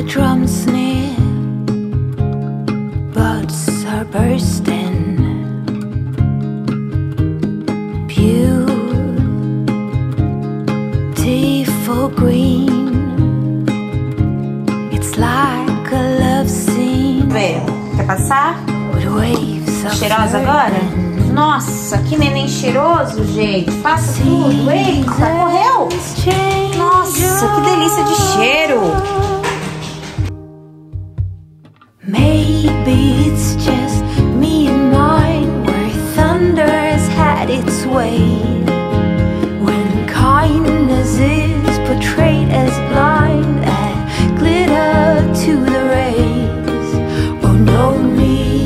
the drums near, buds are bursting, beautiful green. It's like a love scene. Quer passar? With waves of Cheirosa agora? Nossa, que neném cheiroso, gente. Passa tudo. Eita, correu? Nossa, que delícia de cheiro. Maybe it's just me and mine, where thunder has had its way, when kindness is portrayed as blind and glitter to the rays. Oh, no need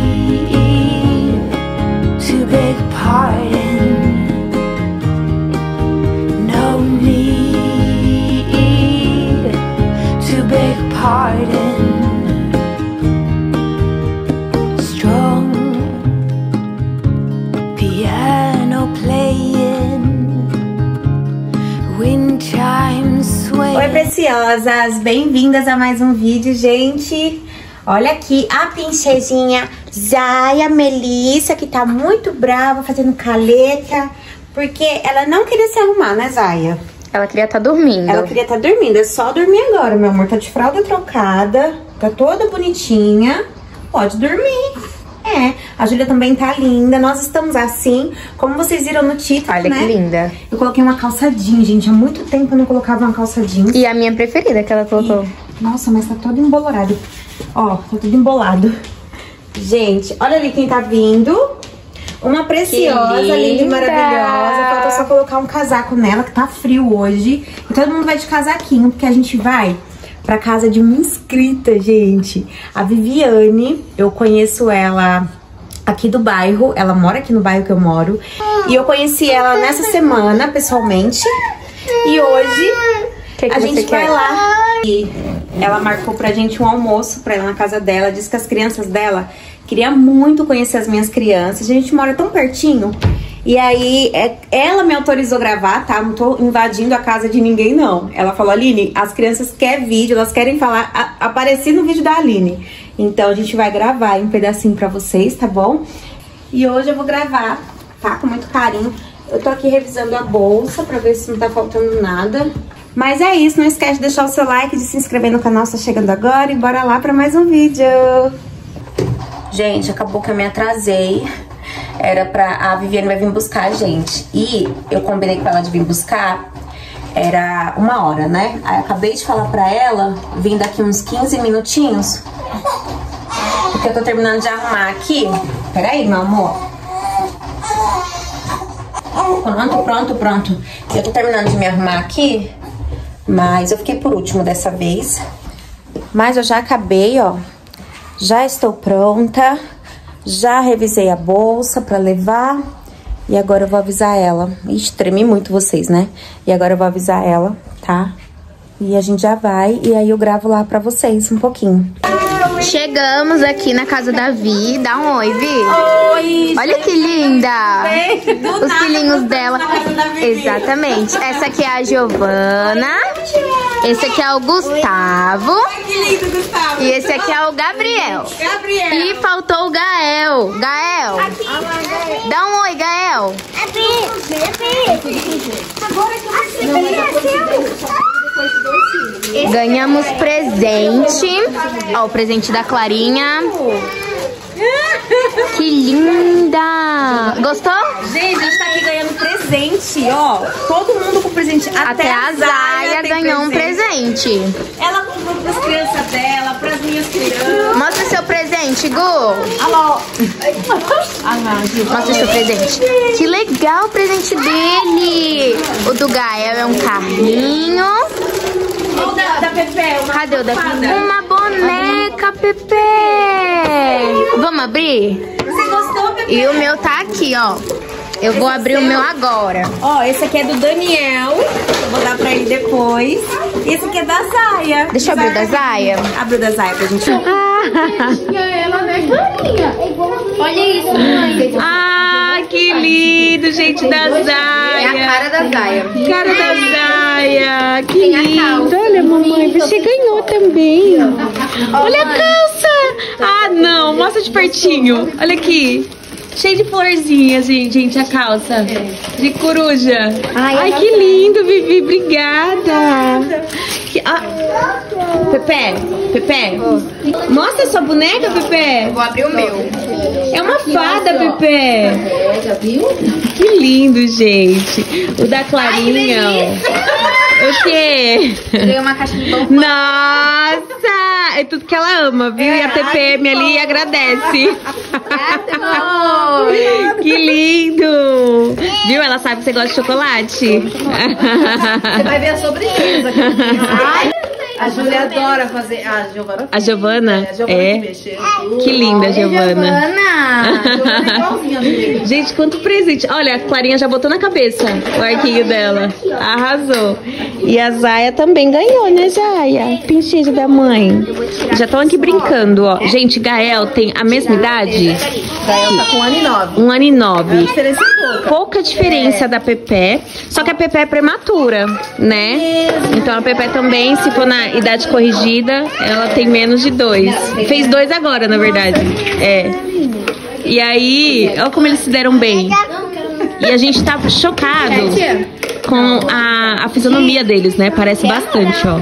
to beg pardon, no need to beg pardon. Oi, preciosas! Bem-vindas a mais um vídeo, gente! Olha aqui a princesa Zaya Melissa, que tá muito brava, fazendo caleta, porque ela não queria se arrumar, né, Zaya? Ela queria estar dormindo. Ela queria estar dormindo, é só dormir agora, meu amor. Tá de fralda trocada, tá toda bonitinha, pode dormir. É, a Júlia também tá linda, nós estamos assim, como vocês viram no título, olha, né? Que linda. Eu coloquei uma calça jeans, gente, há muito tempo eu não colocava uma calça jeans. E a minha preferida que ela colocou. Nossa, mas tá todo embolorado. Ó, tá tudo embolado. Gente, olha ali quem tá vindo. Uma preciosa, linda e maravilhosa. Falta só colocar um casaco nela, que tá frio hoje. E todo mundo vai de casaquinho, porque a gente vai pra casa de uma inscrita, gente. A Viviane, eu conheço ela aqui do bairro. Ela mora aqui no bairro que eu moro. E eu conheci ela nessa semana, pessoalmente. E hoje a gente vai lá. E ela marcou pra gente um almoço pra ir lá na casa dela. Disse que as crianças dela queriam muito conhecer as minhas crianças. A gente mora tão pertinho. E aí, ela me autorizou a gravar, tá? Não tô invadindo a casa de ninguém, não. Ela falou, Aline, as crianças querem vídeo, elas querem falar, aparecer no vídeo da Aline. Então, a gente vai gravar um pedacinho pra vocês, tá bom? E hoje eu vou gravar, tá? Com muito carinho. Eu tô aqui revisando a bolsa pra ver se não tá faltando nada. Mas é isso, não esquece de deixar o seu like, de se inscrever no canal se tá chegando agora. E bora lá pra mais um vídeo. Gente, acabou que eu me atrasei. Era pra... A Viviane vai vir buscar a gente. E eu combinei com ela de vir buscar. Era 1h, né? Aí acabei de falar pra ela, vim daqui uns 15 minutinhos. Porque eu tô terminando de arrumar aqui. Peraí, meu amor. Pronto. Eu tô terminando de me arrumar aqui. Mas eu fiquei por último dessa vez. Mas eu já acabei, ó. Já estou pronta. Já revisei a bolsa pra levar. E agora eu vou avisar ela. Ixi, tremi muito vocês, né? E agora eu vou avisar ela, tá? E a gente já vai. E aí eu gravo lá pra vocês um pouquinho. Chegamos aqui na casa da Vi. Dá um oi, Vi. Oi! Olha que linda! Os filhinhos dela. Exatamente. Essa aqui é a Giovana. Esse aqui é o Gustavo. Ai, que lindo, Gustavo. E esse aqui é o Gabriel. E faltou o Gael. Gael. Dá um oi, Gael. Ganhamos presente. Ó, o presente da Clarinha. Que linda! Gostou? Gente, a gente tá aqui ganhando presente, ó. Todo mundo com presente. Até a Zaya ganhou um presente. Ela comprou pras crianças dela, pras minhas crianças. Mostra seu presente, Gu. Alô. Mostra seu presente. Que legal o presente dele. O do Gael é um carrinho. O da Pepe, Cadê o da Pepe? Uma boneca, Pepe. Vamos abrir? Você gostou, Pepe? E o meu tá aqui, ó. Eu vou abrir o meu agora. Ó, esse aqui é do Daniel. Eu vou dar pra ele depois. E esse aqui é da Zaya. Deixa eu abrir o da Zaya. Abre o da Zaya pra gente ver. Ela não é clarinha. Olha isso, mãe. Ah, que lindo, gente, da Zaya. É a cara da Zaya. Cara da Zaya. Que lindo. Olha, mamãe, você ganhou água também. Olha a calça. Ah, não. Mostra de pertinho. Olha aqui. Cheio de florzinhas, gente, a calça. De coruja. Ai, que lindo, Vivi. Obrigada. Pepe. Mostra sua boneca, Pepe. Vou abrir o meu. É uma fada, Pepe. Já viu? Que lindo, gente. O da Clarinha, ó. O quê? Ganhei uma caixa de bombom. Nossa! É tudo que ela ama, viu? E a TPM ali agradece. Que lindo! Viu? Ela sabe que você gosta de chocolate. Você vai ver a sobremesa aqui. A Júlia adora fazer. A Giovana. A Giovana? A Giovana que mexeu. Que linda, a Giovana. A Giovana é igualzinha a Júlia. Gente, quanto presente. Olha, a Clarinha já botou na cabeça o arquinho dela. Arrasou. E a Zaya também ganhou, né, Zaya? Princesa da mãe. Já estão aqui brincando, ó. Gente, Gael tem a mesma idade? Gael tá com 1 ano e 9. 1 ano e 9. Diferença pouca. Pouca diferença da Pepe. Só que a Pepe é prematura, né? Então a Pepe também, se for na idade corrigida, ela tem menos de 2. Fez 2 agora, na verdade. É. E aí, olha como eles se deram bem. E a gente tá chocado com a fisionomia deles, né? Parece bastante, ó.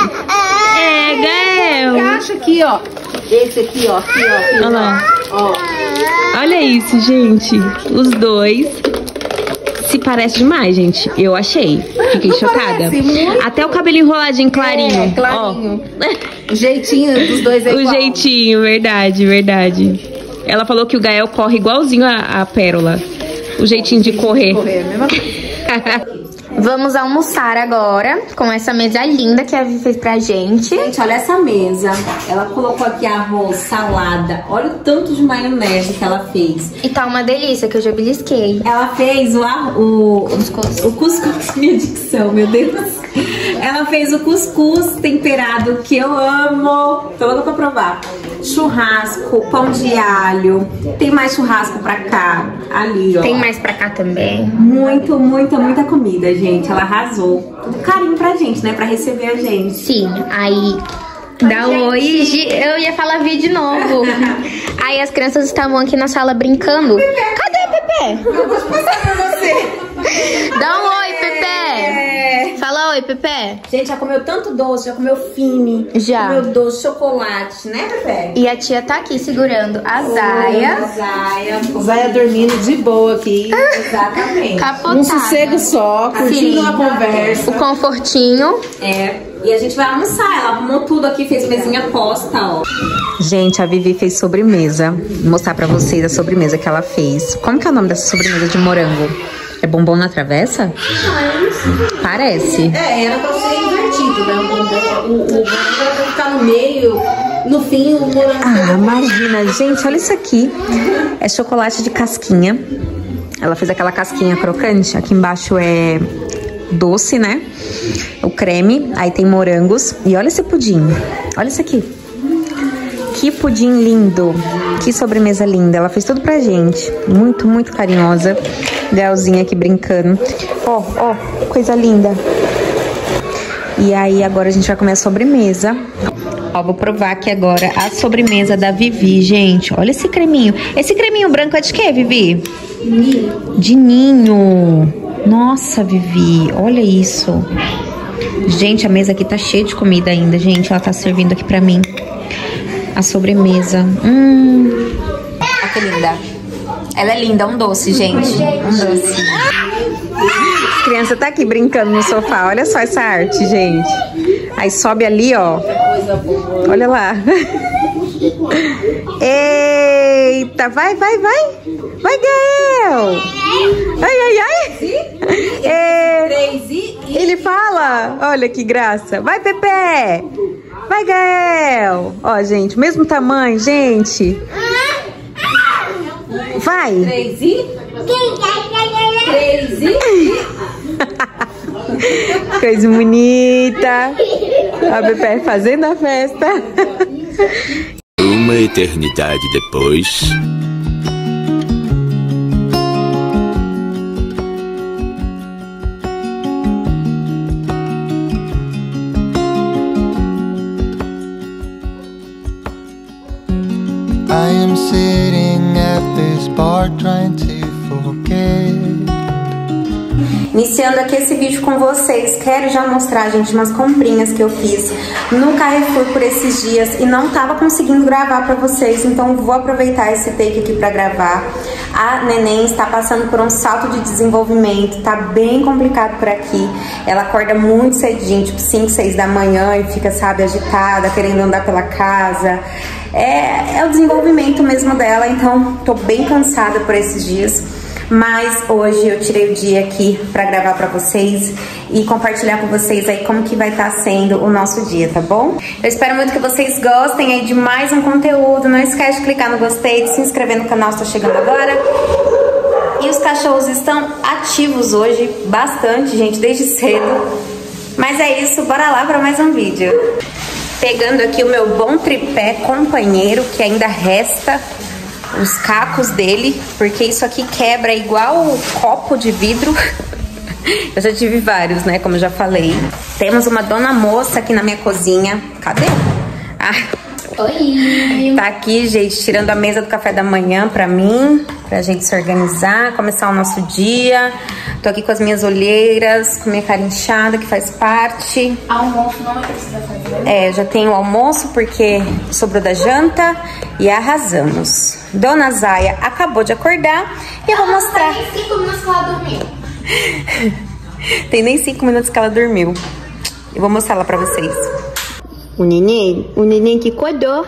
É, Gael. Encaixa aqui, ó. Esse aqui, ó. Aqui, ó. Aqui, Olha lá. ó. Olha isso, gente. Os dois se parecem demais, gente. Eu achei. Fiquei chocada. Até o cabelo enroladinho clarinho. Clarinho. Ó. O jeitinho dos dois é O igual. jeitinho, verdade. Ela falou que o Gael corre igualzinho a Pérola. O jeitinho de correr. Correr, mesma coisa. Vamos almoçar agora com essa mesa linda que a Vivi fez pra gente. Gente, olha essa mesa. Ela colocou aqui arroz, salada. Olha o tanto de maionese que ela fez. E tá uma delícia, que eu já belisquei. Ela fez o cuscuz. Minha dicção, meu Deus. Ela fez o cuscuz temperado, que eu amo. Tô louca pra provar. Churrasco, pão de alho. Tem mais churrasco pra cá. Ali, ó. Tem mais pra cá também. Muita comida, gente. Ela arrasou. Tudo carinho pra gente, né? Pra receber a gente. Sim, aí dá oi. Eu ia falar vi de novo. Aí as crianças estavam aqui na sala brincando. Cadê a Pepe? Eu vou passar pra você. Dá um oi, Pepe. Fala oi, Pepe. Gente, já comeu tanto doce, já comeu fine. Já. Comeu doce, chocolate, né, Pepe? E a tia tá aqui segurando a Zaya. Zaya dormindo de boa aqui. Exatamente. Capotada. Um sossego só, curtindo uma conversa. O confortinho. E a gente vai almoçar. Ela arrumou tudo aqui, fez mesinha posta, ó. Gente, a Vivi fez sobremesa. Vou mostrar pra vocês a sobremesa que ela fez. Como que é o nome dessa sobremesa de morango? É bombom na travessa? Parece. Era pra ser invertido, né? O morango era pra ficar no meio, no fim o morango... Ah, imagina. Gente, olha isso aqui. É chocolate de casquinha. Ela fez aquela casquinha crocante. Aqui embaixo é doce, né? O creme. Aí tem morangos. E olha esse pudim. Olha isso aqui. Que pudim lindo. Que sobremesa linda. Ela fez tudo pra gente. Muito carinhosa. Gaelzinha aqui brincando. Ó, coisa linda. E aí agora a gente vai comer a sobremesa. Ó, vou provar aqui agora a sobremesa da Vivi, gente. Olha esse creminho. Esse creminho branco é de quê, Vivi? Ninho. De ninho. Nossa, Vivi, olha isso. Gente, a mesa aqui tá cheia de comida ainda, gente. Ela tá servindo aqui pra mim a sobremesa. Olha que linda. Ela é linda, um doce, gente. Um doce. A criança tá aqui brincando no sofá. Olha só essa arte, gente. Aí sobe ali, ó. Olha lá. Eita, vai. Vai, Gael. Ai. Ele fala. Olha que graça. Vai, Pepe. Vai, Gael. Ó, gente, mesmo tamanho, gente. Vai. 3 e... Coisa bonita. A Pepe fazendo a festa. Uma eternidade depois... I'm sitting at this bar trying to forget. Iniciando aqui esse vídeo com vocês, quero já mostrar, gente, umas comprinhas que eu fiz no Carrefour por esses dias e não tava conseguindo gravar pra vocês, então vou aproveitar esse take aqui pra gravar. A neném está passando por um salto de desenvolvimento, tá bem complicado por aqui. Ela acorda muito cedinho, tipo 5, 6 da manhã e fica, sabe, agitada, querendo andar pela casa. É o desenvolvimento mesmo dela, então tô bem cansada por esses dias. Mas hoje eu tirei o dia aqui pra gravar pra vocês e compartilhar com vocês aí como que vai estar sendo o nosso dia, tá bom? Eu espero muito que vocês gostem aí de mais um conteúdo. Não esquece de clicar no gostei, de se inscrever no canal se tá chegando agora. E os cachorros estão ativos hoje, bastante, gente, desde cedo. Mas é isso, bora lá pra mais um vídeo. Pegando aqui o meu bom tripé companheiro, que ainda resta os cacos dele, porque isso aqui quebra igual copo de vidro. Eu já tive vários, né, como eu já falei. Temos uma dona moça aqui na minha cozinha. Cadê? Oi! Tá aqui, gente, tirando a mesa do café da manhã pra mim, pra gente se organizar, começar o nosso dia. Tô aqui com as minhas olheiras, com minha cara inchada, que faz parte. Almoço não é precisa fazer. Já tenho o almoço porque sobrou da janta e arrasamos. Dona Zaya acabou de acordar e eu vou mostrar. Tem 5 minutos que ela dormiu. Tem nem 5 minutos que ela dormiu. Eu vou mostrar ela pra vocês. O neném que acordou,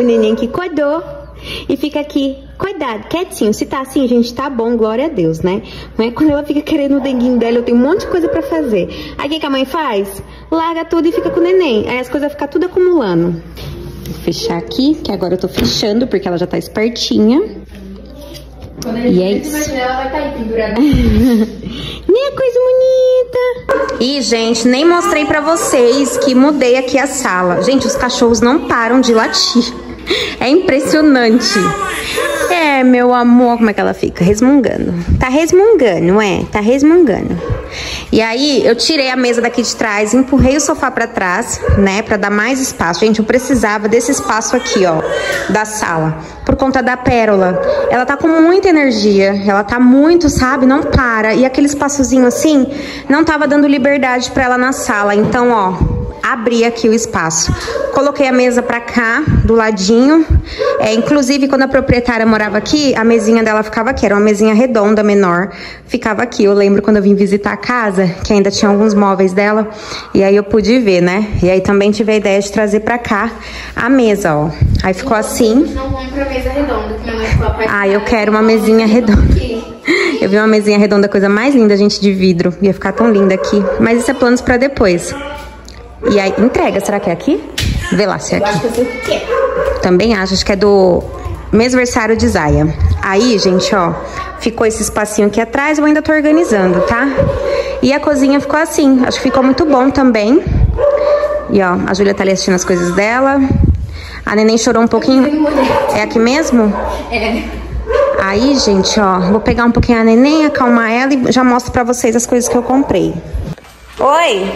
e fica aqui, cuidado, quietinho. Se tá assim, gente, tá bom, glória a Deus, né? Não é quando ela fica querendo o denguinho dela, eu tenho um monte de coisa pra fazer. Aí o que a mãe faz? Larga tudo e fica com o neném. Aí as coisas ficam tudo acumulando. Vou fechar aqui, que agora eu tô fechando, porque ela já tá espertinha. Quando a gente e é isso. Imaginar, ela vai estar aí pendurada. Né, coisa bonita. E, gente, nem mostrei pra vocês que mudei aqui a sala. Gente, os cachorros não param de latir. É impressionante. É, meu amor, como é que ela fica? Resmungando. Tá resmungando, tá resmungando. E aí, eu tirei a mesa daqui de trás, empurrei o sofá pra trás, né, pra dar mais espaço. Gente, eu precisava desse espaço aqui, ó, da sala, por conta da Pérola. Ela tá com muita energia, ela tá muito, sabe, não para. E aquele espaçozinho assim, não tava dando liberdade pra ela na sala. Então, ó, abri aqui o espaço. Coloquei a mesa pra cá, do ladinho. Inclusive, quando a proprietária morava aqui, a mesinha dela ficava aqui. Era uma mesinha redonda, menor. Ficava aqui. Eu lembro quando eu vim visitar a casa, que ainda tinha alguns móveis dela. E aí eu pude ver, né? E aí também tive a ideia de trazer pra cá a mesa, ó. Aí ficou assim. Não vamos pra mesa redonda, que minha mãe ficou apaixonada. Eu quero uma mesinha redonda. Eu vi uma mesinha redonda, coisa mais linda, gente, de vidro. Ia ficar tão linda aqui. Mas isso é planos pra depois. E aí, entrega, será que é aqui? Vê lá se é aqui. Eu acho que eu sei o que é. Também acho que é do mêsversário de Zaya. Aí, gente, ó, ficou esse espacinho aqui atrás, eu ainda tô organizando, tá? E a cozinha ficou assim, acho que ficou muito bom também. E ó, a Júlia tá ali assistindo as coisas dela. A neném chorou um pouquinho. É aqui mesmo? É. Aí, gente, ó, vou pegar um pouquinho a neném, acalmar ela e já mostro pra vocês as coisas que eu comprei. Oi!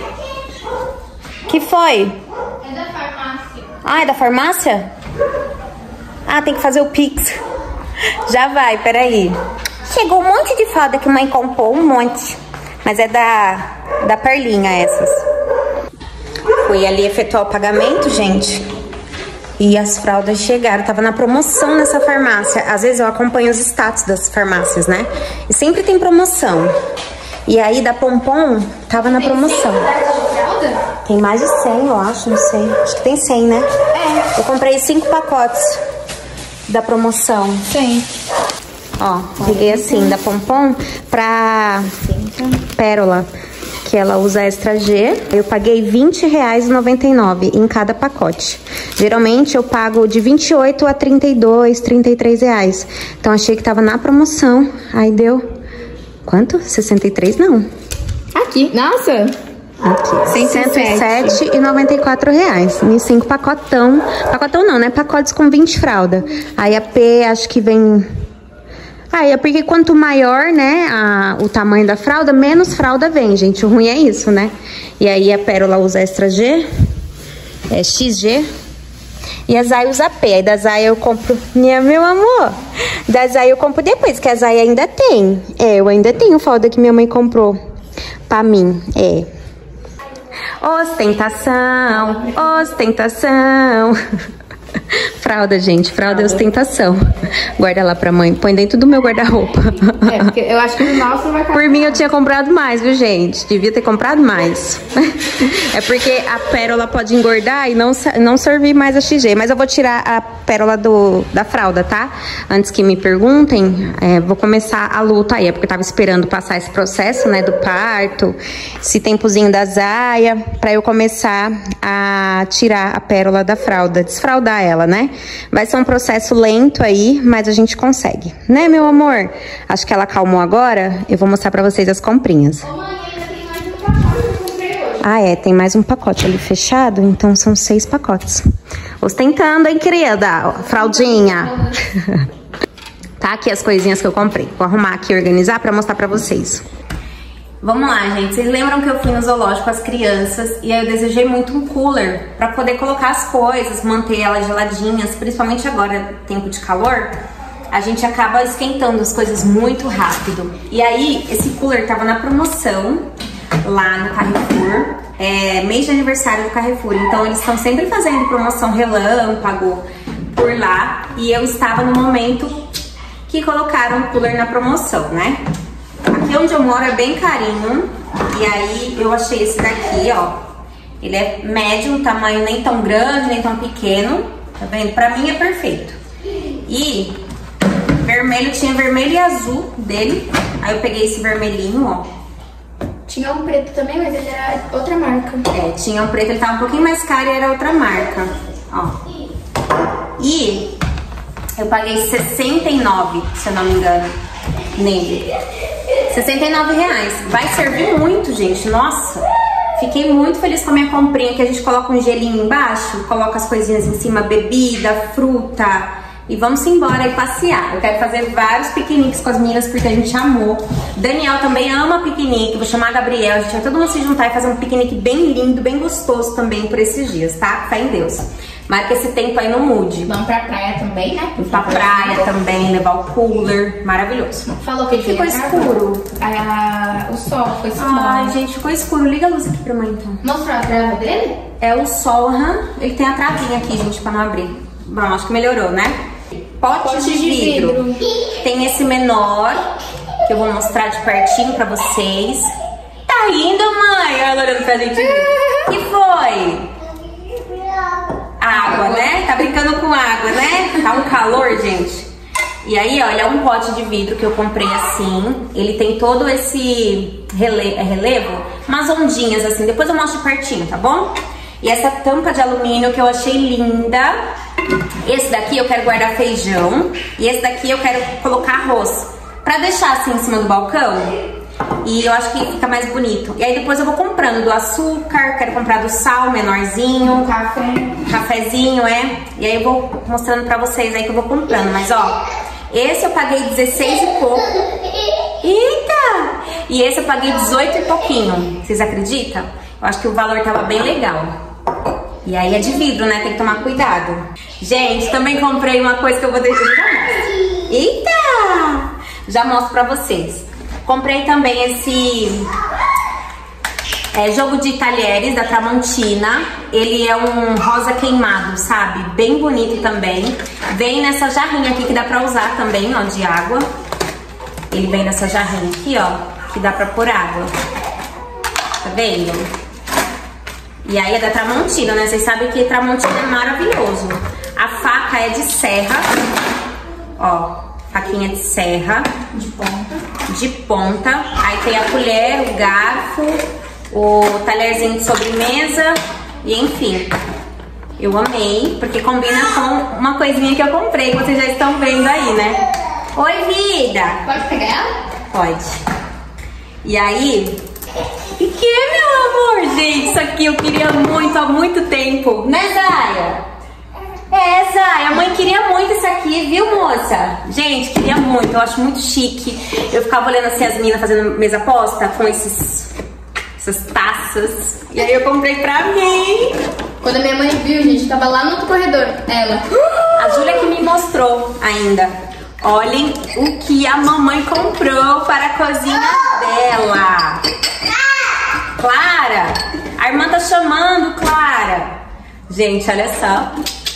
Que foi? É da farmácia. É da farmácia? Tem que fazer o Pix. Já vai, peraí. Chegou um monte de fralda que mãe comprou, um monte. Mas é da Perlinha essas. Fui ali efetuar o pagamento, gente. E as fraldas chegaram. Tava na promoção nessa farmácia. Às vezes eu acompanho os status das farmácias, né? E sempre tem promoção. E aí da Pompom tava na promoção. Tem mais de 100, eu acho, não sei. Acho que tem 100, né? Eu comprei 5 pacotes da promoção. Tem. Ó, peguei assim, da Pompom pra Pérola, que ela usa Extra G. Eu paguei R$20,99 em cada pacote. Geralmente eu pago de 28 a 32, 33 reais. Então achei que tava na promoção. Aí deu... Quanto? 63 não. Aqui. Nossa! Aqui, R$107,94. Em 5 pacotão. Pacotão não, né? Pacotes com 20 fralda. Aí a P acho que vem... é porque quanto maior, né, o tamanho da fralda, menos fralda vem, gente. O ruim é isso, né? E aí a Pérola usa Extra G, XG. E a Zaya usa P. Aí da Zaya eu compro... Meu amor. Da Zaya eu compro depois, que a Zaya ainda tem. É, eu ainda tenho fralda que minha mãe comprou pra mim. É. Ostentação, ostentação. Fralda, gente, fralda é ostentação. Guarda lá pra mãe, põe dentro do meu guarda-roupa. É, porque eu acho que o nosso vai cair. Por mim eu tinha comprado mais, viu, gente? Devia ter comprado mais. É porque a pérola pode engordar e não servir mais a XG. Mas eu vou tirar a pérola da fralda, tá? Antes que me perguntem, vou começar a luta aí. É porque eu tava esperando passar esse processo, né, do parto, esse tempozinho da Zaya, pra eu começar a tirar a pérola da fralda, desfraldar ela, né? Vai ser um processo lento aí, mas a gente consegue, né, meu amor? Acho que ela acalmou agora. Eu vou mostrar pra vocês as comprinhas. Ah, é, tem mais um pacote ali fechado, então são 6 pacotes. Ostentando, hein, querida? Fraldinha. Tá aqui as coisinhas que eu comprei. Vou arrumar aqui e organizar pra mostrar pra vocês. Vamos lá, gente. Vocês lembram que eu fui no zoológico com as crianças e aí eu desejei muito um cooler pra poder colocar as coisas, manter elas geladinhas, principalmente agora, tempo de calor, a gente acaba esquentando as coisas muito rápido. E aí, esse cooler tava na promoção lá no Carrefour, mês de aniversário do Carrefour, então eles estão sempre fazendo promoção relâmpago por lá e eu estava no momento que colocaram o cooler na promoção, né? Aqui onde eu moro é bem carinho, e aí eu achei esse daqui, ó. Ele é médio, um tamanho nem tão grande, nem tão pequeno, tá vendo? Pra mim é perfeito. E vermelho, tinha vermelho e azul dele, aí eu peguei esse vermelhinho, ó. Tinha um preto também, mas ele era outra marca. É, tinha um preto, ele tava um pouquinho mais caro e era outra marca, ó. E eu paguei R$69, se eu não me engano, nele. R$69. Vai servir muito, gente. Nossa, fiquei muito feliz com a minha comprinha, que a gente coloca um gelinho embaixo, coloca as coisinhas em cima, bebida, fruta, e vamos embora e passear. Eu quero fazer vários piqueniques com as meninas, porque a gente amou. Daniel também ama piquenique, vou chamar a Gabriel, a gente vai todo mundo se juntar e fazer um piquenique bem lindo, bem gostoso também por esses dias, tá? Fé em Deus. Mas que esse tempo aí não mude. Vamos pra praia também, né? Pra praia também, levar o cooler. Maravilhoso. Falou que ele ficou escuro. O sol foi escuro. Ai, gente, ficou escuro. Liga a luz aqui pra mãe, então. Mostrou a trava dele? É o sol, Ele tem a travinha aqui, gente, pra não abrir. Bom, acho que melhorou, né? Pote de vidro. Tem esse menor, que eu vou mostrar de pertinho pra vocês. Tá indo, mãe? Olha ela olhando pra gente. Que foi? Água, né? Tá brincando com água, né? Tá um calor, gente. E aí, ó, ele é um pote de vidro que eu comprei assim. Ele tem todo esse relevo, umas ondinhas assim. Depois eu mostro pertinho, tá bom? E essa tampa de alumínio que eu achei linda. Esse daqui eu quero guardar feijão. E esse daqui eu quero colocar arroz. Pra deixar assim em cima do balcão. E eu acho que fica mais bonito. E aí depois eu vou comprando do açúcar, quero comprar do sal menorzinho, cafezinho, E aí eu vou mostrando pra vocês aí que eu vou comprando. Mas ó, esse eu paguei 16 e pouco. Eita! E esse eu paguei 18 e pouquinho. Vocês acreditam? Eu acho que o valor tava bem legal. E aí é de vidro, né? Tem que tomar cuidado. Gente, também comprei uma coisa que eu vou deixar. Eita! Já mostro pra vocês. Comprei também esse jogo de talheres da Tramontina. Ele é um rosa queimado, sabe? Bem bonito também. Vem nessa jarrinha aqui que dá pra usar também, ó, de água. Ele vem nessa jarrinha aqui, ó, que dá pra pôr água. Tá vendo? E aí é da Tramontina, né? Vocês sabem que Tramontina é maravilhoso. A faca é de serra, ó. Faquinha de serra. De ponta. Aí tem a colher, o garfo, o talherzinho de sobremesa. E enfim, eu amei, porque combina com uma coisinha que eu comprei, que vocês já estão vendo aí, né? Oi, vida! Pode pegar ela? Pode. E aí... E que, meu amor, gente? Isso aqui eu queria muito há muito tempo. Né, Zaya? Zaya, a mãe queria muito isso aqui, viu, moça? Gente, queria muito, eu acho muito chique. Eu ficava olhando assim as meninas fazendo mesa posta com essas taças. E aí eu comprei pra mim. Quando a minha mãe viu, gente, tava lá no outro corredor. Ela. A Júlia que me mostrou ainda. Olhem o que a mamãe comprou para a cozinha dela. Clara, a irmã tá chamando, Clara. Gente, olha só.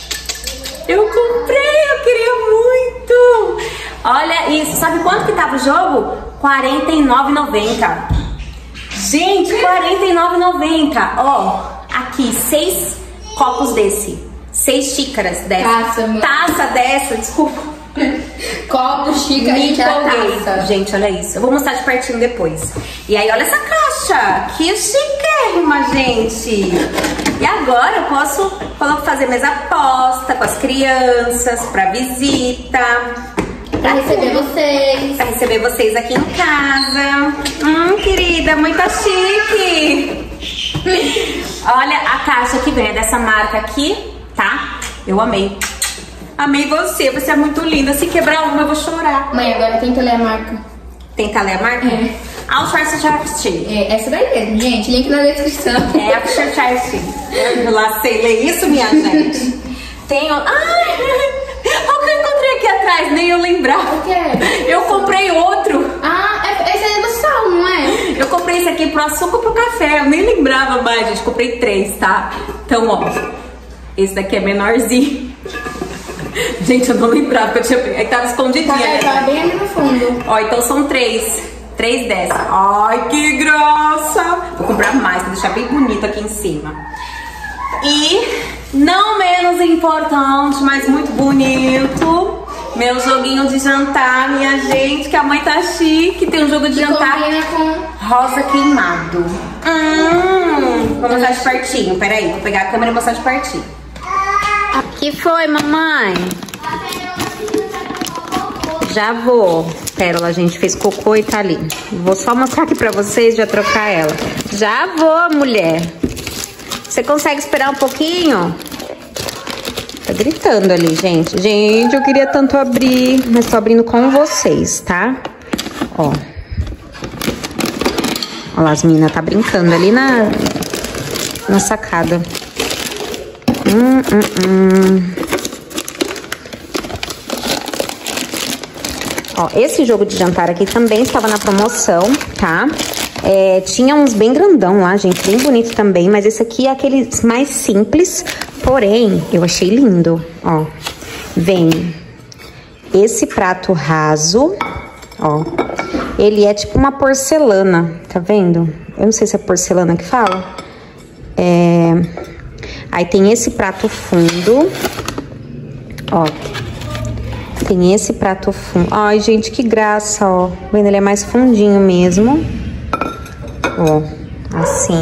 Eu comprei, eu queria muito. Olha isso, sabe quanto que tava o jogo? R$49,90. Gente, R$49,90. Ó, aqui, 6 copos desse. 6 xícaras dessa. Taça dessa, desculpa. Copo, xícara e taça. Gente, olha isso. Eu vou mostrar de pertinho depois. E aí, olha essa caixa. Que chiquérrima, gente. E agora eu posso fazer mesa posta com as crianças, pra visita. Pra receber vocês. Pra receber vocês aqui em casa. Querida, muito chique. Olha a caixa que vem, é dessa marca aqui, tá? Eu amei. Amei você é muito linda. Se quebrar uma, eu vou chorar. Mãe, agora tenta ler a marca. Tenta ler a marca? É. A Schwarzschild. É, essa daí mesmo, gente. Link na descrição. É a Schwarzschild. Eu lá sei ler isso, minha gente. Tenho... Ai, olha o que eu encontrei aqui atrás. Nem eu lembrava. O que é? Eu comprei outro. Ah, esse é do sal, não é? Eu comprei esse aqui pro açúcar e pro café. Eu nem lembrava mais, gente. Comprei 3, tá? Então, ó. Esse daqui é menorzinho. Gente, eu não lembrava que eu tinha... É que tava escondidinha. Tá bem ali no fundo. Ó, então são 3 dessa. Ai, que graça. Vou comprar mais, pra deixar bem bonito aqui em cima. E, não menos importante, mas muito bonito, meu joguinho de jantar, minha gente, que a mãe tá chique. Tem um jogo de jantar com rosa queimado. Vou mostrar de pertinho, peraí. Vou pegar a câmera e mostrar de pertinho. Que foi, mamãe? Já vou. Pérola, a gente fez cocô e tá ali. Vou só mostrar aqui pra vocês, já trocar ela. Já vou, mulher. Você consegue esperar um pouquinho? Tá gritando ali, gente. Gente, eu queria tanto abrir, mas tô abrindo com vocês, tá? Ó. Olha lá, as meninas tá brincando ali na sacada. Ó, esse jogo de jantar aqui também estava na promoção, tá? Tinha uns bem grandão lá, gente, bem bonito também, mas esse aqui é aqueles mais simples, porém, eu achei lindo, ó. Vem esse prato raso, ó. Ele é tipo uma porcelana, tá vendo? Eu não sei se é porcelana que fala. Aí tem esse prato fundo, ó. Tem esse prato fundo. Ai, gente, que graça, ó. Vendo, ele é mais fundinho mesmo. Ó, assim.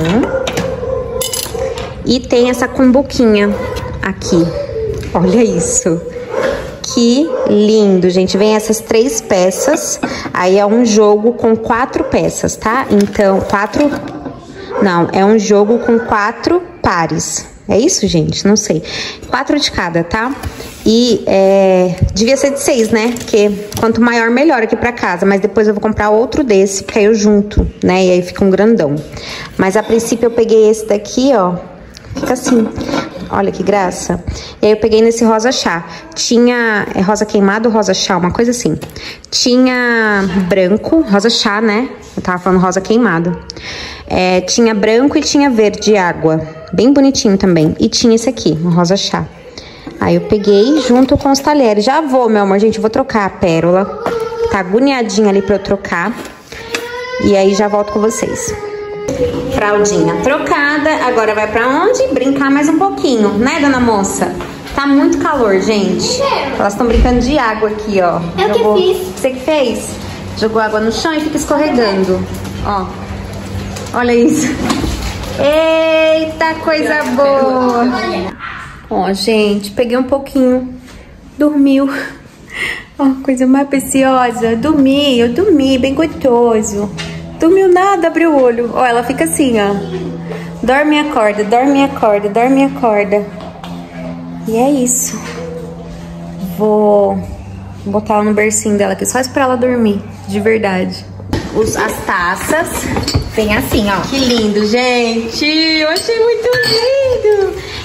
E tem essa cumbuquinha aqui. Olha isso. Que lindo, gente. Vem essas 3 peças. Aí é um jogo com 4 peças, tá? Então, 4... Não, é um jogo com 4 pares. É isso, gente? Não sei. 4 de cada, tá? E devia ser de 6, né? Porque quanto maior, melhor aqui pra casa. Mas depois eu vou comprar outro desse, porque aí eu junto, né? E aí fica um grandão. Mas a princípio eu peguei esse daqui, ó. Fica assim. Olha que graça. E aí eu peguei nesse rosa chá. Tinha rosa queimado, rosa chá, uma coisa assim. Tinha branco, rosa chá, né? Eu tava falando rosa queimado. Tinha branco e tinha verde água. Bem bonitinho também. E tinha esse aqui, um rosa chá. Aí eu peguei junto com os talheres. Já vou, meu amor, gente. Eu vou trocar a pérola. Tá agoniadinha ali pra eu trocar. E aí já volto com vocês. Fraldinha trocada. Agora vai pra onde? Brincar mais um pouquinho, né, dona moça? Tá muito calor, gente. Elas estão brincando de água aqui, ó. Eu que fiz. Você que fez? Jogou água no chão e fica escorregando. Ó. Olha isso. Eita, coisa boa. Ó, gente, peguei um pouquinho. Dormiu. Ó, coisa mais preciosa. Eu dormi, bem gostoso. Dormiu nada, abriu o olho. Ó, ela fica assim, ó. Dorme e acorda, dorme e acorda, dorme e acorda. E é isso. Vou botar ela no bercinho dela aqui, só esperar ela dormir, de verdade. As taças. Tem assim, ó. Que lindo, gente. Eu achei muito lindo.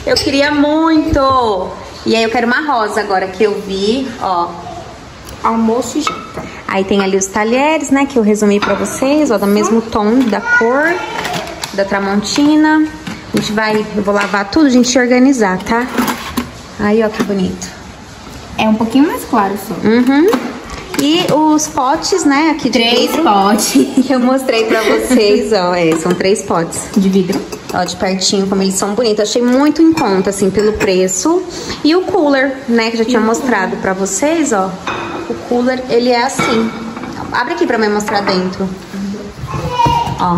Eu queria muito. E aí eu quero uma rosa agora que eu vi, ó. Almoço e janta. Aí tem ali os talheres, né, que eu resumi pra vocês, ó, do mesmo tom da cor da Tramontina. A gente vai, eu vou lavar tudo, a gente organizar, tá? Aí, ó, que bonito. É um pouquinho mais claro só. Uhum. E os potes, né, aqui de 3 vidro, potes que eu mostrei pra vocês, ó, são 3 potes. de vidro. Ó, de pertinho, como eles são bonitos. Achei muito em conta, assim, pelo preço. E o cooler, né, que eu já tinha mostrado pra vocês, ó. O cooler, ele é assim. Abre aqui pra mim mostrar dentro. Ó.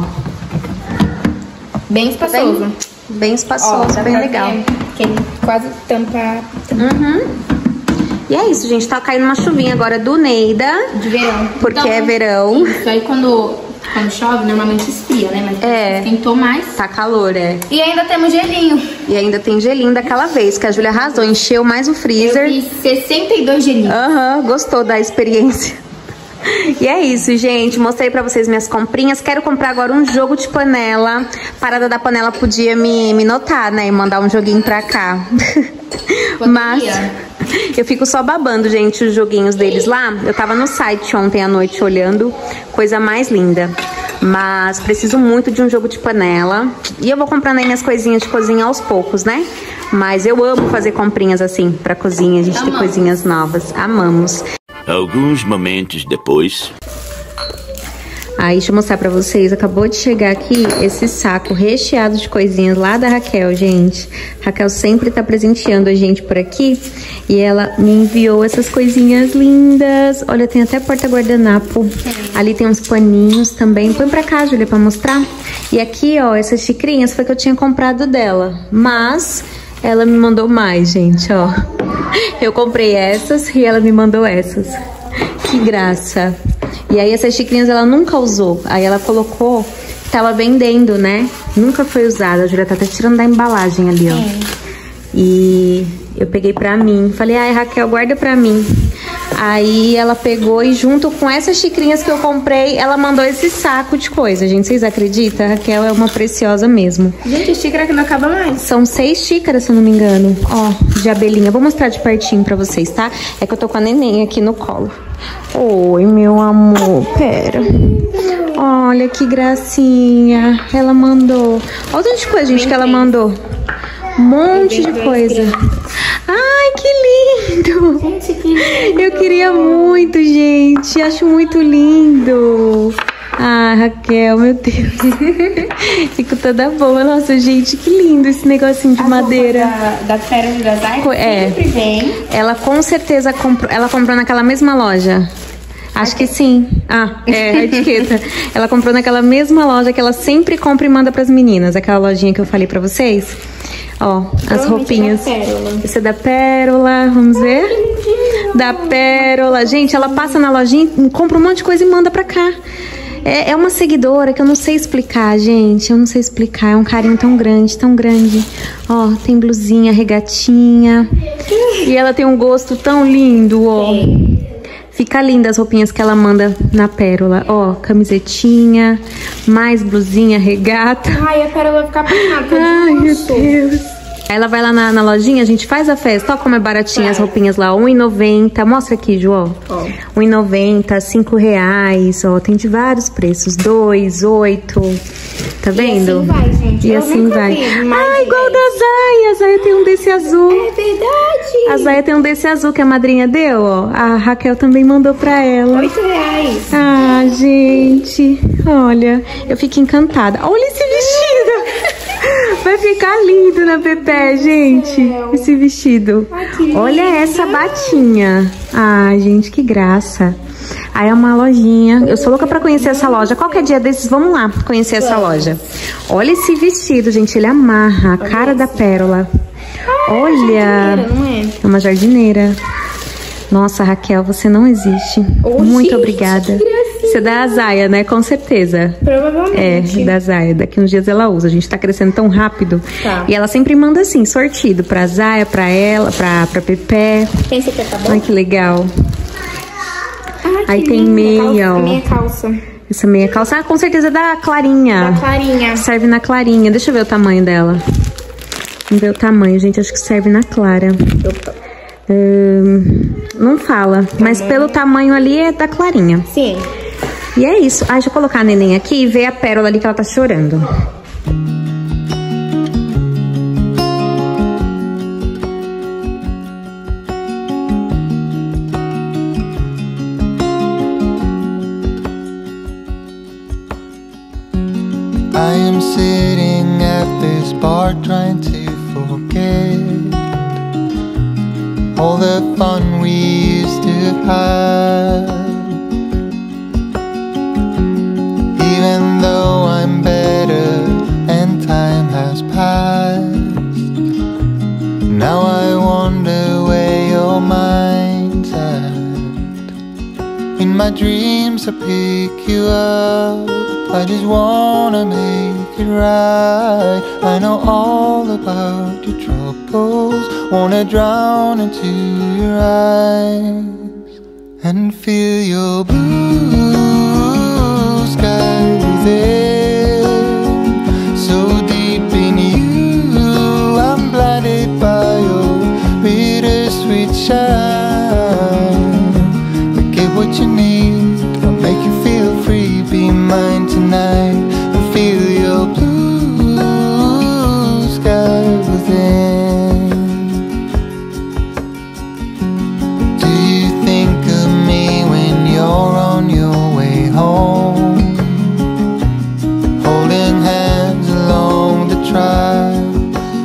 Bem espaçoso. Bem espaçoso, bem legal. Que ele quase tampa. Uhum. E é isso, gente. Tá caindo uma chuvinha agora do Neida. De verão. Porque Então, é verão. Isso aí quando chove, normalmente esfria, né? Mas esquentou mais. Tá calor, é. E ainda temos gelinho. E ainda tem gelinho daquela vez, que a Júlia arrasou. Encheu mais o freezer. Eu fiz 62 gelinhos. Aham, gostou da experiência. E é isso, gente. Mostrei pra vocês minhas comprinhas. Quero comprar agora um jogo de panela. Parada da Panela podia me notar, né? E mandar um joguinho pra cá. Mas eu fico só babando, gente, os joguinhos deles lá. Eu tava no site ontem à noite olhando. Coisa mais linda. Mas preciso muito de um jogo de panela. E eu vou comprando aí minhas coisinhas de cozinha aos poucos, né? Mas eu amo fazer comprinhas assim pra cozinha. A gente tem coisinhas novas. Amamos. Alguns momentos depois. Aí, deixa eu mostrar pra vocês. Acabou de chegar aqui esse saco recheado de coisinhas lá da Raquel, gente. Raquel sempre tá presenteando a gente por aqui. E ela me enviou essas coisinhas lindas. Olha, tem até porta-guardanapo. Ali tem uns paninhos também. Põe pra cá, Júlia, pra mostrar. E aqui, ó, essas xicrinhas foi que eu tinha comprado dela. Mas ela me mandou mais, gente, ó. Eu comprei essas e ela me mandou essas. Que graça. E aí essas xicrinhas ela nunca usou. Aí ela colocou, tava vendendo, né? Nunca foi usada. A Júlia tá até tirando da embalagem ali, ó. E eu peguei pra mim. Falei, ai, Raquel, guarda pra mim. Aí ela pegou e junto com essas xicrinhas que eu comprei, ela mandou esse saco de coisa, gente. Vocês acreditam? A Raquel é uma preciosa mesmo. Gente, xícara que não acaba mais. São 6 xícaras, se eu não me engano. Ó, de abelhinha. Vou mostrar de pertinho pra vocês, tá? É que eu tô com a neném aqui no colo. Oi, meu amor. Pera. Olha que gracinha. Ela mandou. Olha o tanto de coisa, gente, que ela mandou. Um monte de coisa. Ai, que lindo! Gente, que lindo. Eu queria muito, gente. Acho muito lindo. Ah, Raquel, meu Deus. Fico toda boa. Nossa, gente, que lindo esse negocinho de madeira. Da Pérola e da Zaya sempre vem. Ela com certeza comprou. Ela comprou naquela mesma loja. Acho que sim. Ah, é, a etiqueta. Ela comprou naquela mesma loja que ela sempre compra e manda pras meninas. Aquela lojinha que eu falei pra vocês. Ó, as roupinhas. Esse é da Pérola, vamos ver? Da Pérola. Gente, ela passa na lojinha, compra um monte de coisa e manda pra cá. É uma seguidora que eu não sei explicar, gente. Eu não sei explicar. É um carinho tão grande, tão grande. Ó, tem blusinha, regatinha. E ela tem um gosto tão lindo, ó. Fica linda as roupinhas que ela manda na Pérola. Ó, camisetinha, mais blusinha, regata. Ai, a Pérola vai ficar apaixonada. Ai, meu Deus. Aí ela vai lá na lojinha, a gente faz a festa. Ó como é baratinha as roupinhas lá, R$1,90. Mostra aqui, João. R$1,90, R$5. Ó, tem de vários preços. 2, 8. Tá vendo? E assim vai, gente. E assim vai. Ah, igual da Zaya. A Zaya tem um desse azul. É verdade. A Zaya tem um desse azul que a madrinha deu, ó. A Raquel também mandou pra ela. R$8. Ah, gente. Olha, eu fico encantada. Olha esse vestido. Vai ficar lindo na Pepe, gente. Esse vestido. Olha essa batinha. Ai, gente, que graça. Aí é uma lojinha. Eu sou louca pra conhecer essa loja. Qualquer dia desses, vamos lá conhecer essa loja. Olha esse vestido, gente. Ele amarra a cara da Pérola. Olha. É uma jardineira. Nossa, Raquel, você não existe. Muito obrigada. Você é da Zaya, né? Com certeza. Provavelmente. É, da Zaya. Daqui uns dias ela usa. A gente tá crescendo tão rápido. Tá. E ela sempre manda assim, sortido. Pra Zaya, pra ela, pra Pepe. Pensa que tá bom? Ai, que legal. Ah, Aí que tem linda. meia, ó. A minha calça. Essa meia calça, com certeza é da Clarinha. Da Clarinha. Serve na Clarinha. Deixa eu ver o tamanho dela. Vamos ver o tamanho, gente. Acho que serve na Clara. Não fala, mas pelo tamanho ali é da Clarinha. Sim. E é isso. Deixa eu colocar a neném aqui e ver a Pérola ali que ela tá chorando. I am sitting at this bar trying to forget all the fun we used to have. Even though I'm better and time has passed, now I wonder where your mind's at. In my dreams I pick you up, I just wanna make it right. I know all about your troubles, wanna drown into your eyes and feel your blue sky within. So deep in you, I'm blinded by your bittersweet shine. Get what you need, I'll make you feel free. Be mine tonight and feel your blue sky within. Do you think of me when you're on your way home, holding hands along the tracks?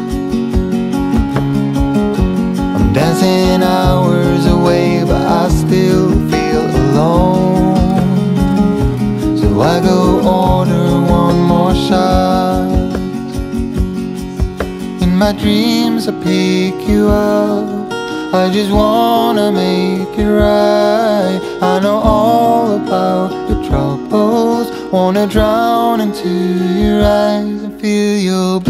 I'm dancing hours away, but I still feel alone. So I go order one more shot. In my dreams I pick you up, I just wanna make it right. I know all about your troubles, wanna drown into your eyes and feel your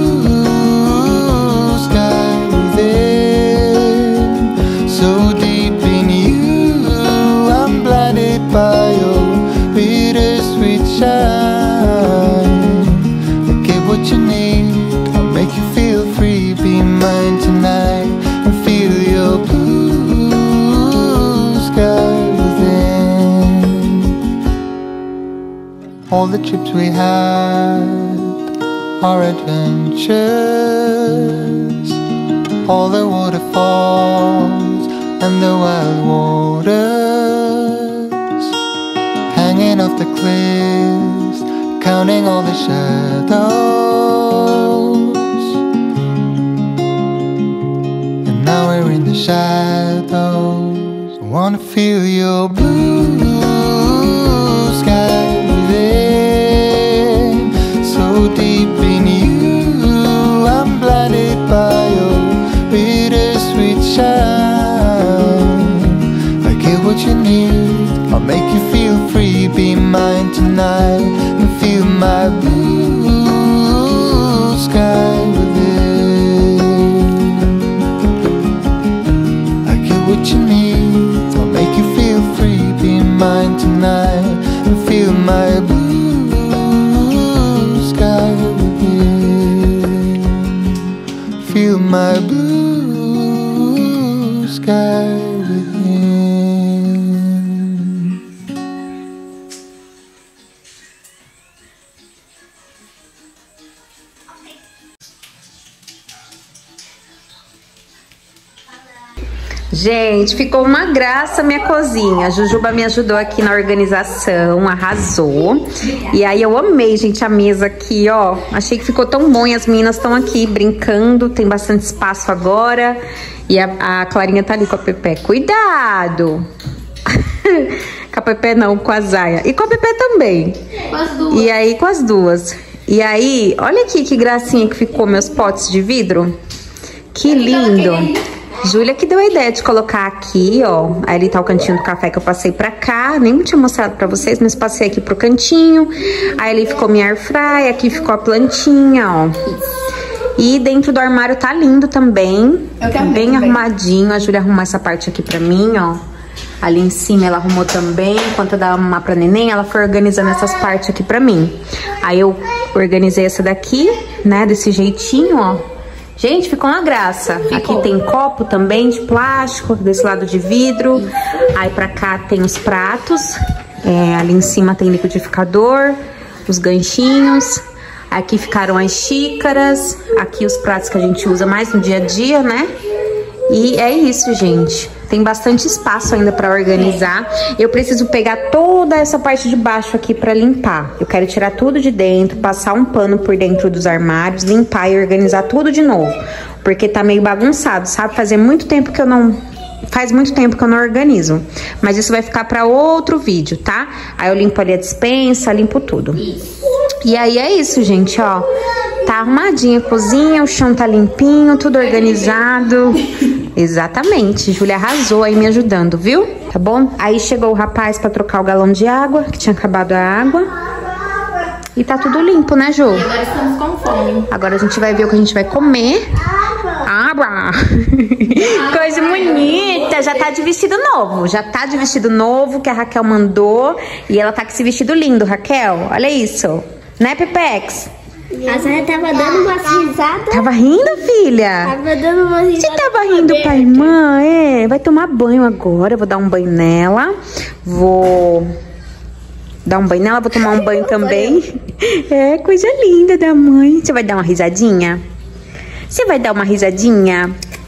blue sky within. So deep in you, I'm blinded by your bittersweet shine. Get what you need, I'll make you feel free. Be mine tonight and feel your blue sky within. All the trips we had, our adventures, all the waterfalls and the wild waters, hanging off the cliffs, counting all the shadows. And now we're in the shadows. I wanna feel your blue sky within. So deep in you, I'm blinded by your bittersweet shine. I get what you need, I'll make you feel free. Be mine tonight and feel my blue sky within. I get what you need, I'll make you feel free. Be mine tonight and feel my blue sky within. Feel my blue sky within. Gente, ficou uma graça a minha cozinha. A Jujuba me ajudou aqui na organização, arrasou. E aí eu amei, gente, a mesa aqui, ó. Achei que ficou tão bom e as meninas estão aqui brincando. Tem bastante espaço agora. E a Clarinha tá ali com a Pepe. Cuidado! Com a Pepe não, com a Zaya. E com a Pepe também. Com as duas. E aí com as duas. E aí, olha aqui que gracinha que ficou meus potes de vidro. Que lindo! Júlia que deu a ideia de colocar aqui, ó. Aí ali tá o cantinho do café que eu passei pra cá. Nem tinha mostrado pra vocês, mas passei aqui pro cantinho. Aí ali ficou minha airfryer, aqui ficou a plantinha, ó. E dentro do armário tá lindo também. Bem arrumadinho. A Júlia arrumou essa parte aqui pra mim, ó. Ali em cima ela arrumou também. Enquanto eu dava mamar pra neném, ela foi organizando essas partes aqui pra mim. Aí eu organizei essa daqui, né, desse jeitinho, ó. Gente, ficou uma graça. Aqui tem copo também de plástico, desse lado de vidro. Aí pra cá tem os pratos. Ali em cima tem liquidificador, os ganchinhos. Aqui ficaram as xícaras. Aqui os pratos que a gente usa mais no dia a dia, né? E é isso, gente. Tem bastante espaço ainda pra organizar. Eu preciso pegar toda essa parte de baixo aqui pra limpar. Eu quero tirar tudo de dentro, passar um pano por dentro dos armários, limpar e organizar tudo de novo. Porque tá meio bagunçado, sabe? Faz muito tempo que eu não organizo. Mas isso vai ficar pra outro vídeo, tá? Aí eu limpo ali a despensa, limpo tudo. E aí é isso, gente, ó. Tá arrumadinha a cozinha, o chão tá limpinho, tudo organizado. Exatamente, Júlia arrasou aí me ajudando, viu? Tá bom? Aí chegou o rapaz pra trocar o galão de água, que tinha acabado a água. E tá tudo limpo, né, Ju? E agora estamos com fome. Agora a gente vai ver o que a gente vai comer. Água! Coisa bonita! Já tá de vestido novo. Já tá de vestido novo que a Raquel mandou. E ela tá com esse vestido lindo, Raquel. Olha isso. Né, Pipex? A Zaya tava dando uma risada. Tava rindo, filha? Tava dando uma risada. Você tava rindo pra irmã? Vai tomar banho agora. Eu vou dar um banho nela. Vou dar um banho nela, vou tomar um banho também. É, coisa linda da mãe. Você vai dar uma risadinha? Você vai dar uma risadinha?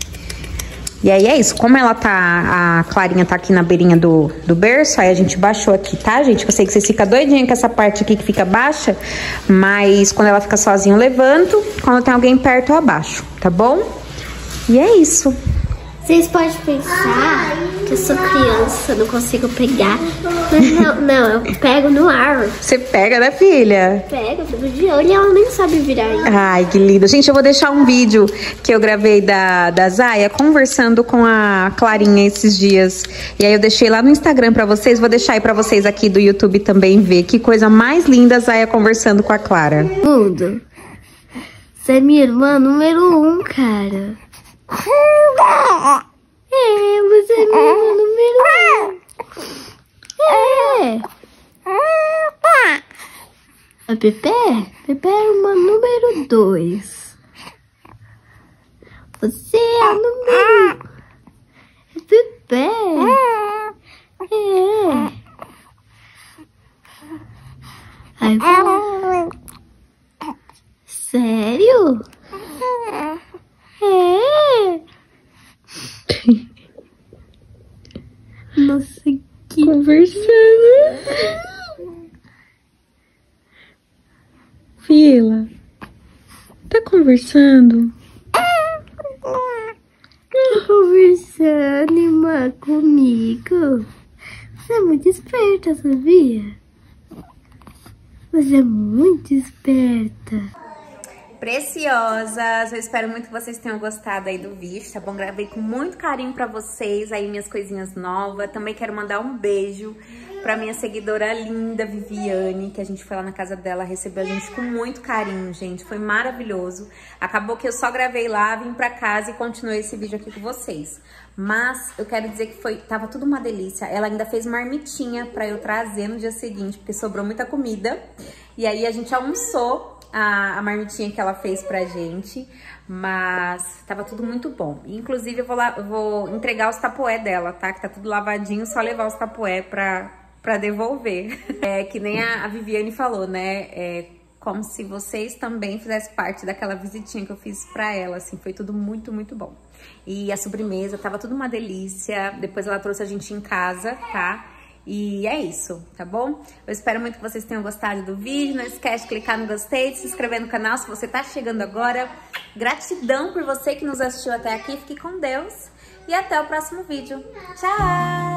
E aí é isso, como ela tá, a Clarinha tá aqui na beirinha do berço, aí a gente baixou aqui, tá, gente? Eu sei que vocês ficam doidinhos com essa parte aqui que fica baixa, mas quando ela fica sozinha eu levanto, quando tem alguém perto eu abaixo, tá bom? E é isso. Vocês podem pensar que eu sou criança, não consigo pegar. Mas não, eu pego no ar. Você pega, né, filha? Pego, eu fico de olho e ela nem sabe virar isso. Ai, que lindo. Gente, eu vou deixar um vídeo que eu gravei da Zaya conversando com a Clarinha esses dias. E aí eu deixei lá no Instagram pra vocês. Vou deixar aí pra vocês aqui do YouTube também ver. Que coisa mais linda a Zaya conversando com a Clara. Mundo, você é minha irmã número 1, cara. Você é minha irmã número 1. A Pepe é irmã número 2. Você é a número 1. Pepe. Ai, sério? Nossa, que Conversando. Fila, tá conversando? Tá conversando, irmã, comigo. Você é muito esperta, sabia? Você é muito esperta. Preciosas, eu espero muito que vocês tenham gostado aí do vídeo, tá bom? Gravei com muito carinho pra vocês aí minhas coisinhas novas. Também quero mandar um beijo pra minha seguidora linda, Viviane, que a gente foi lá na casa dela, recebeu a gente com muito carinho, gente. Foi maravilhoso. Acabou que eu só gravei lá, vim pra casa e continuei esse vídeo aqui com vocês. Mas eu quero dizer que tava tudo uma delícia. Ela ainda fez marmitinha pra eu trazer no dia seguinte, porque sobrou muita comida. E aí a gente almoçou a marmitinha que ela fez pra gente, mas tava tudo muito bom. Inclusive eu vou entregar os tapoé dela, tá? Que tá tudo lavadinho, só levar os tapoé pra devolver. É que nem a Viviane falou, né? É como se vocês também fizessem parte daquela visitinha que eu fiz pra ela, assim, foi tudo muito, muito bom. E a sobremesa tava tudo uma delícia, depois ela trouxe a gente em casa, tá? E é isso, tá bom? Eu espero muito que vocês tenham gostado do vídeo. Não esquece de clicar no gostei, de se inscrever no canal se você tá chegando agora. Gratidão por você que nos assistiu até aqui. Fique com Deus e até o próximo vídeo. Tchau!